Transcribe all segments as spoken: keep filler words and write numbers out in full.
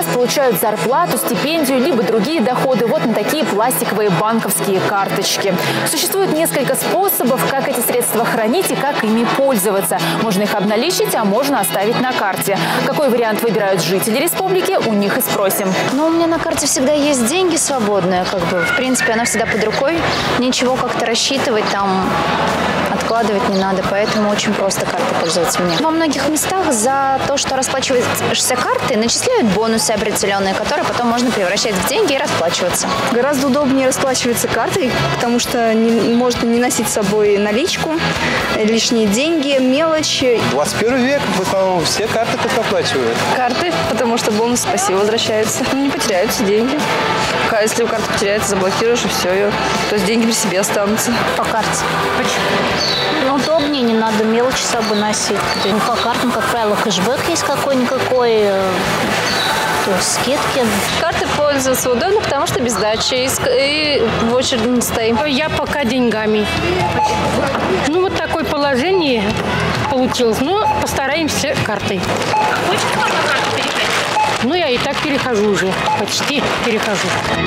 раз получают зарплату, стипендию, либо другие доходы вот на такие пластиковые банковские карточки. Существует несколько способов, как эти средства хранить и как ими пользоваться. Можно их обналичить, а можно оставить на карте. Какой вариант выбирают жители республики, у них и спросим. Ну, у меня на карте всегда есть деньги свободные, как бы. В принципе, она всегда под рукой. Ничего как-то рассчитывать, там, откладывать не надо. Поэтому очень просто картой пользоваться мне. Во многих местах за то, что расплачиваешься картой, начисляют бонусы определенные, которые потом можно превращать в деньги и расплачиваться. Гораздо удобнее расплачиваться картой, потому что не, можно не носить с собой наличку, лишние деньги, мелочи. двадцать первый век, в основном все карты как оплачивают. Карты, потому что бонус спасибо возвращается. Не потеряются деньги. А если карта потеряется, заблокируешь и все, ее. То есть деньги при себе останутся. По карте. Почему? Ну, удобнее, не надо мелочи с собой носить. По картам, как правило, кэшбэк есть какой-никакой, то есть скидки. Карты пользоваться удобно, потому что без дачи и в очереди не стоим. Я пока деньгами. Ну, вот такое положение получилось. Но постараемся картой. Хочешь по карте переходить? Ну, я и так перехожу уже. Почти перехожу.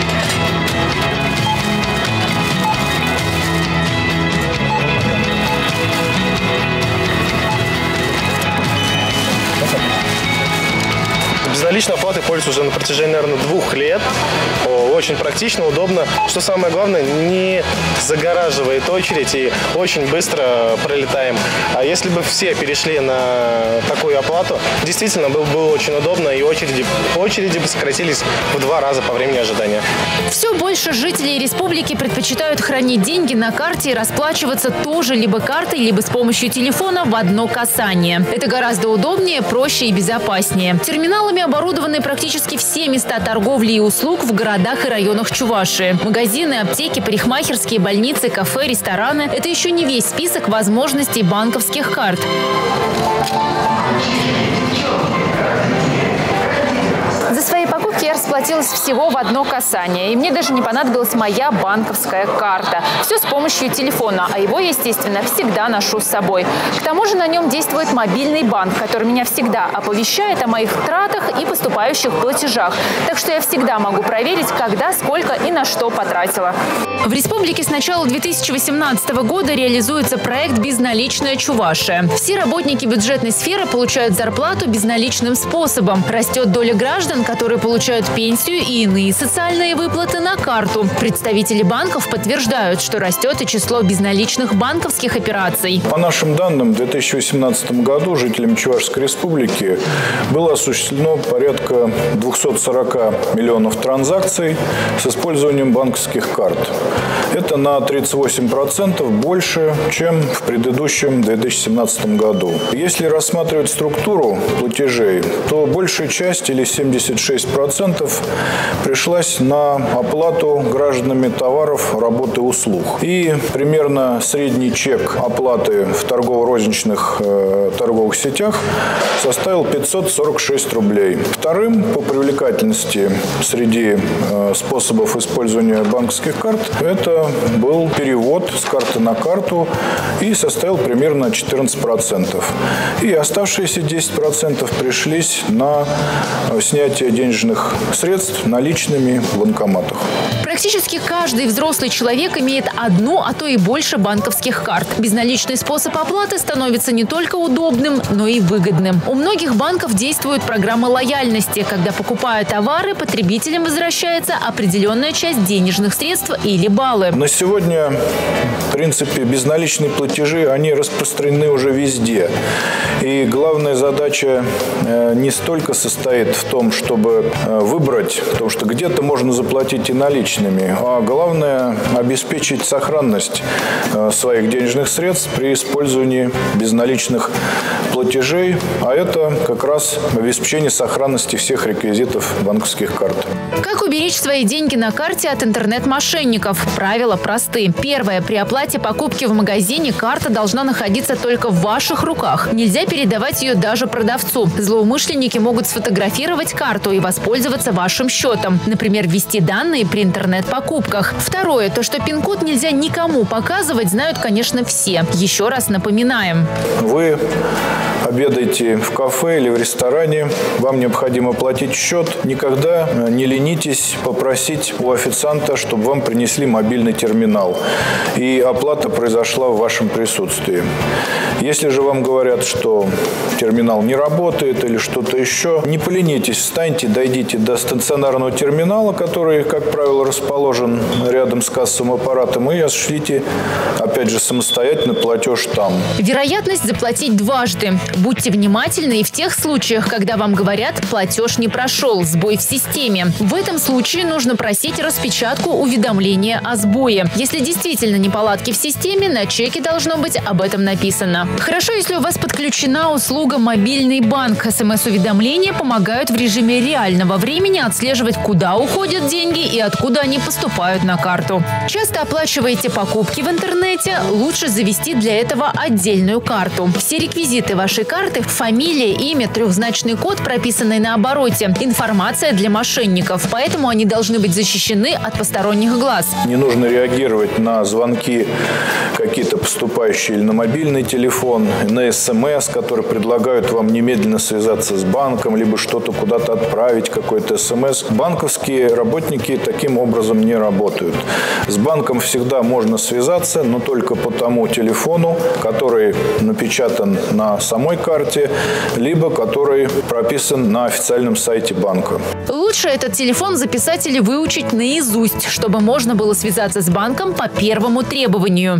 Безналичной оплатой пользуюсь уже на протяжении, наверное, двух лет. Очень практично, удобно. Что самое главное, не загораживает очередь и очень быстро пролетаем. А если бы все перешли на такую оплату, действительно было бы очень удобно, и очереди, очереди бы сократились в два раза по времени ожидания. Все больше жителей республики предпочитают хранить деньги на карте и расплачиваться тоже либо картой, либо с помощью телефона в одно касание. Это гораздо удобнее, проще и безопаснее. Терминалами оборудованы практически все места торговли и услуг в городах и районах Чувашии. Магазины, аптеки, парикмахерские, больницы, кафе, рестораны – это еще не весь список возможностей банковских карт. За свои покупки я расплатилась всего в одно касание. И мне даже не понадобилась моя банковская карта. Все с помощью телефона, а его, естественно, всегда ношу с собой. К тому же на нем действует мобильный банк, который меня всегда оповещает о моих тратах и поступающих платежах. Так что я всегда могу проверить, когда, сколько и на что потратила. В республике с начала две тысячи восемнадцатого года реализуется проект «Безналичная Чувашия». Все работники бюджетной сферы получают зарплату безналичным способом. Растет доля граждан, которые получают пенсию и иные социальные выплаты на карту. Представители банков подтверждают, что растет и число безналичных банковских операций. По нашим данным, в две тысячи восемнадцатом году жителям Чувашской республики было осуществлено порядка двухсот сорока миллионов транзакций с использованием банковских карт. Это на тридцать восемь процентов больше, чем в предыдущем две тысячи семнадцатом году. Если рассматривать структуру платежей, то большая часть, или семьдесят шесть процентов, пришлась на оплату гражданами товаров, работ и услуг. И примерно средний чек оплаты в торгово-розничных э, торговых сетях составил пятьсот сорок шесть рублей. Вторым по привлекательности среди э, способов использования банковских карт это был перевод с карты на карту и составил примерно четырнадцать процентов. И оставшиеся десять процентов пришлись на снятие денежных средств наличными в банкоматах. Практически каждый взрослый человек имеет одну, а то и больше банковских карт. Безналичный способ оплаты становится не только удобным, но и выгодным. У многих банков действует программа лояльности, когда, покупая товары, потребителям возвращается определенная часть денежных средств или баллы. На сегодня, в принципе, безналичные платежи, они распространены уже везде. И главная задача не столько состоит в том, чтобы выбрать, потому что где-то можно заплатить и наличными, а главное – обеспечить сохранность своих денежных средств при использовании безналичных платежей, а это как раз обеспечение сохранности всех реквизитов банковских карт. Как уберечь свои деньги на карте от интернет-мошенников? Правила просты. Первое. При оплате покупки в магазине карта должна находиться только в ваших руках. Нельзя передавать ее даже продавцу. Злоумышленники могут сфотографировать карту и воспользоваться вашим счетом. Например, ввести данные при интернет-покупках. Второе. То, что пин-код нельзя никому показывать, знают, конечно, все. Еще раз напоминаем. Вы обедаете в кафе или в ресторане, вам необходимо платить счет, никогда не ленитесь попросить у официанта, чтобы вам принесли мобильный терминал, и оплата произошла в вашем присутствии. Если же вам говорят, что терминал не работает или что-то еще, не поленитесь, встаньте, дойдите до стационарного терминала, который, как правило, расположен рядом с кассовым аппаратом, и осуществите, опять же, самостоятельно платеж там. Вероятность заплатить дважды. Будьте внимательны и в тех случаях, когда вам говорят, платеж не прошел, сбой в системе. В этом случае нужно просить распечатку уведомления о сбое. Если действительно неполадки в системе, на чеке должно быть об этом написано. Хорошо, если у вас подключена услуга «Мобильный банк». эс эм эс-уведомления помогают в режиме реального времени отслеживать, куда уходят деньги и откуда они поступают на карту. Часто оплачиваете покупки в интернете, лучше завести для этого отдельную карту. Все реквизиты вашей карты – фамилия, имя, трехзначный код, прописанный на обороте, информация для мошенников, поэтому они должны быть защищены от посторонних глаз. Не нужно реагировать на звонки какие-то поступающие или на мобильный телефон, на эс эм эс, которые предлагают вам немедленно связаться с банком, либо что-то куда-то отправить, какой-то эс эм эс. Банковские работники таким образом не работают. С банком всегда можно связаться, но только по тому телефону, который напечатан на самой карте, либо который прописан на официальном сайте банка. Лучше этот телефон записать или выучить наизусть, чтобы можно было связаться с банком по первому требованию.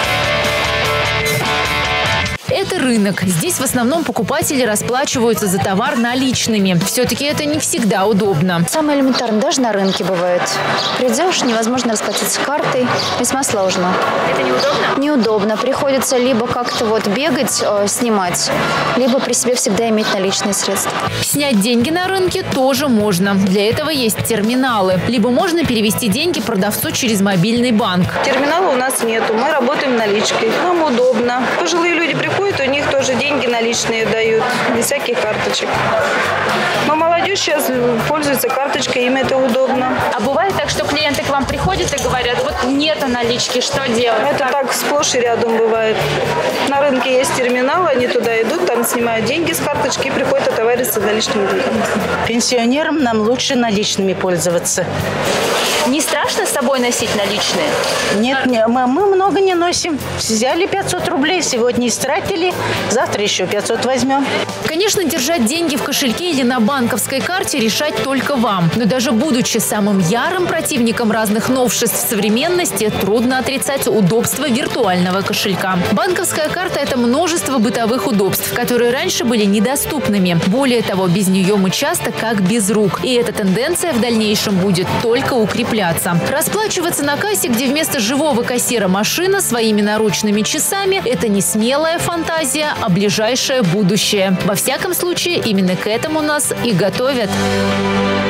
Это рынок. Здесь в основном покупатели расплачиваются за товар наличными. Все-таки это не всегда удобно. Самое элементарное, даже на рынке бывает. Придешь, невозможно расплатиться картой. Весьма сложно. Это неудобно? Неудобно. Приходится либо как-то вот бегать, э, снимать, либо при себе всегда иметь наличные средства. Снять деньги на рынке тоже можно. Для этого есть терминалы. Либо можно перевести деньги продавцу через мобильный банк. Терминала у нас нету, мы работаем наличкой. Нам удобно. Пожилые люди приходят, у них тоже деньги наличные дают, без всяких карточек. Но молодежь сейчас пользуется карточкой, им это удобно. А бывает так, что клиенты к вам приходят и говорят, вот нету налички, что делать? Это так сплошь и рядом бывает. На рынке есть терминал, они туда идут, там снимают деньги с карточки и приходят товарищи с наличными деньгами. Пенсионерам нам лучше наличными пользоваться. Не страшно с собой носить наличные? Нет, не, мы, мы много не носим. Взяли пятьсот рублей, сегодня истратили, завтра еще пятьсот возьмем. Конечно, держать деньги в кошельке или на банковской карте решать только вам. Но даже будучи самым ярым противником разных новшеств в современности, трудно отрицать удобство виртуального кошелька. Банковская карта – это множество бытовых удобств, которые раньше были недоступными. Более того, без нее мы часто как без рук. И эта тенденция в дальнейшем будет только укрепляться. Расплачиваться на кассе, где вместо живого кассира машина своими наручными часами – это не смелая фантазия, а ближайшее будущее. Во всяком случае, именно к этому нас и готовят.